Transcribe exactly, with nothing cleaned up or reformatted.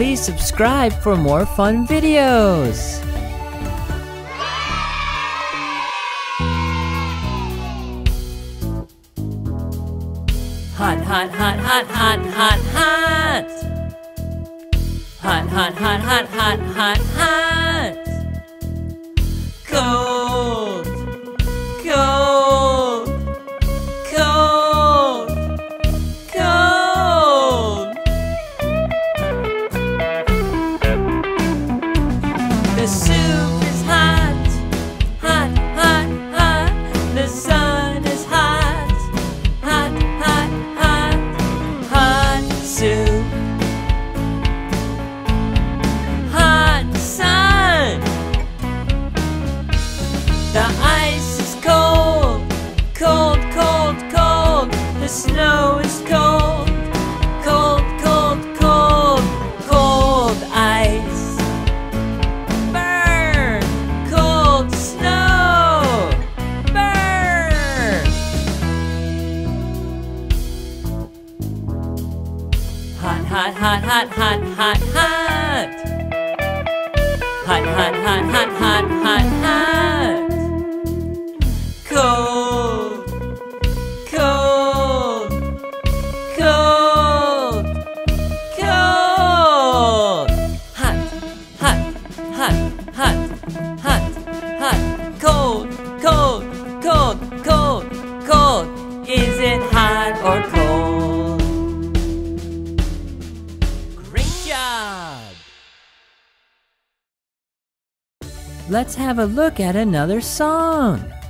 please subscribe for more fun videos. Hot, hot, hot, hot, hot, hot, hot. Hot, hot, hot, hot, hot, hot, hot. Cold, cold, cold, cold. The soup is hot, hot, hot, hot. The sun is hot, hot, hot, hot, hot soup. Hot sun. The ice is cold, cold, cold, cold. The snow is cold, cold, cold, cold, cold ice. Burn, cold snow, burn. Hot, hot, hot, hot, hot, hot, hot. Hot, hot, hot, hot, hot, hot, hot. Cold, cold, cold, cold. Hot, hot, hot, hot, hot, hot. Cold, cold, cold, cold, cold. Is it hot or cold? Great job! Let's have a look at another song.